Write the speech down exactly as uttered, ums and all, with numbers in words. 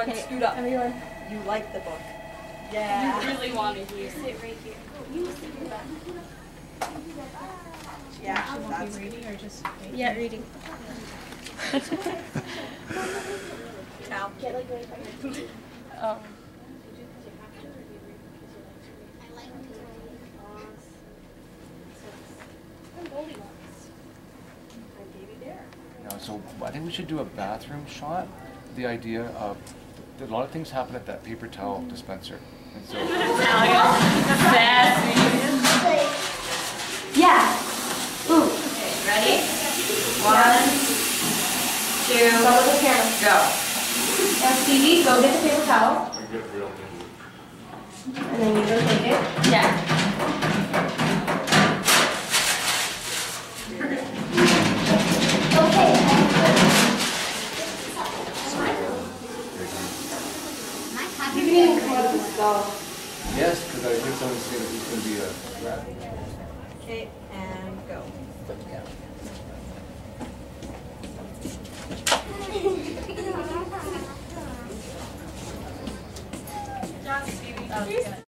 Everyone okay. scoot up. Everyone. You like the book. Yeah. You really want to hear. Sit right here. You sit here back. Yeah, that's reading or just Yeah, reading. Cal. Get like right here. Um, No, so I think we should do a bathroom shot. The idea of a lot of things happen at that paper towel dispenser, and so sassy. Yeah. Ooh. Okay, ready? One, two, Go with the camera. go. Now, Stevie, go get the paper towel. And then you go take it. Yeah. Okay. You can even come up with skull. yes, because I think someone's saying that he's going to be a rat. Okay, and go. John, Stevie.